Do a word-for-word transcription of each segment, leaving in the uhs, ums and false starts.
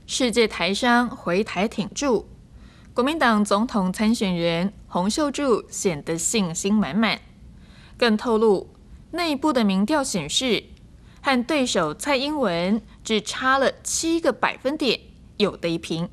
世界台商回台挺住，国民党总统参选人洪秀柱显得信心满满，更透露内部的民调显示，和对手蔡英文只差了七个百分点，有得一拼。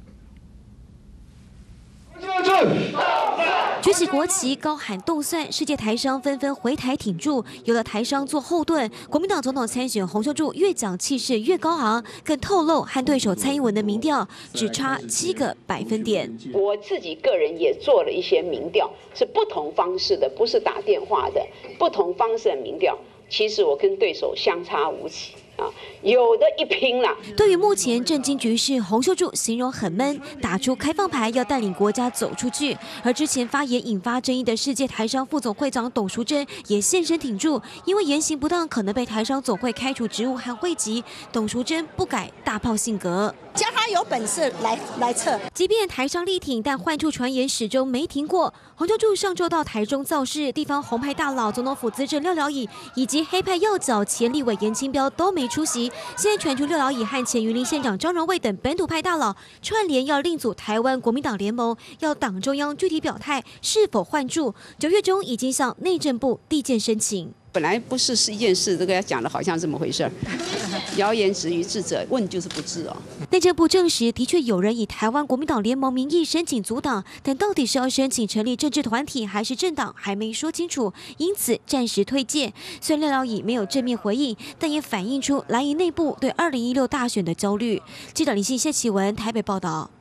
举起国旗，高喊动算，世界台商纷纷回台挺住。有了台商做后盾，国民党总统参选洪秀柱越讲气势越高昂，更透露和对手蔡英文的民调只差七个百分点。 我自己个人也做了一些民调，是不同方式的，不是打电话的，不同方式的民调。其实我跟对手相差无几。啊，有的一拼了。 对于目前政经局势，洪秀柱形容很闷，打出开放牌，要带领国家走出去。而之前发言引发争议的世界台商副总会长董淑珍也现身挺住，因为言行不当可能被台商总会开除职务和会籍。董淑珍不改大炮性格， 叫他有本事来来测。 即便台商力挺，但换处传言始终没停过。洪秀柱上周到台中造势，地方红派大佬总统府资政廖了以以及黑派要角前立委严清标都没出席。现在传出廖了以和前云林县长张荣卫等本土派大佬串联要另组台湾国民党联盟，要党中央具体表态是否换柱。九月中已经向内政部递件申请。 本来不是是一件事，这个要讲的好像这么回事儿，谣言止于智者，问就是不知哦。 内政部证实，的确有人以台湾国民党联盟名义申请阻挡，但到底是要申请成立政治团体还是政党，还没说清楚，因此暂时推荐。虽然廖了以没有正面回应，但也反映出蓝营内部对二零一六大选的焦虑。记者林信谢启文台北报道。